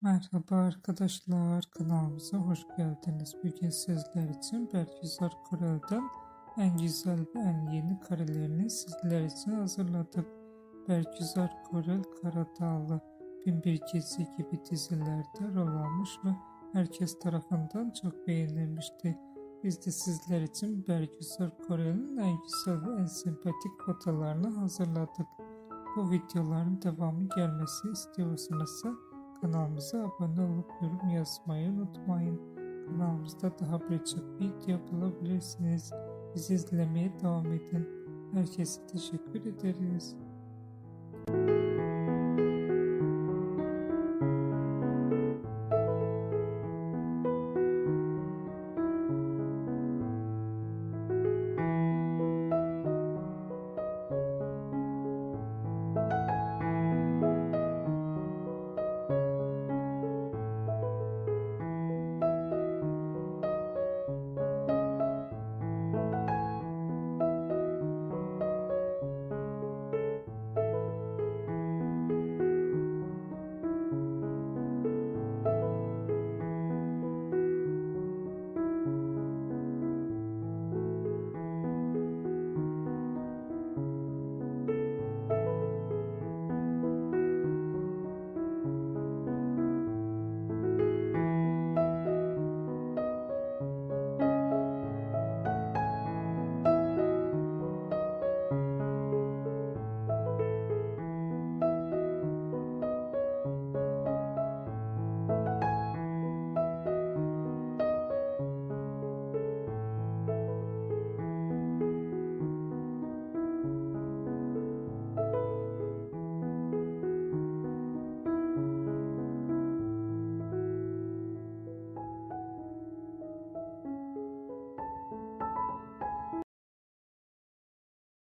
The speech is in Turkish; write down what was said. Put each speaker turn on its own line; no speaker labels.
Merhaba arkadaşlar, kanalımıza hoş geldiniz. Bugün sizler için Bergüzar Korel'den en güzel ve en yeni karelerini sizler için hazırladık. Bergüzar Korel Karadağlı, Binbir Gece gibi dizilerde rol almış ve herkes tarafından çok beğenilmişti. Biz de sizler için Bergüzar Korel'in en güzel ve en sempatik fotolarını hazırladık. Bu videoların devamı gelmesi istiyorsanız kanalımıza abone olup yorum yazmayı unutmayın. Kanalımızda daha birçok video bulabilirsiniz. Bizi izlemeye devam edin. Herkese teşekkür ederiz.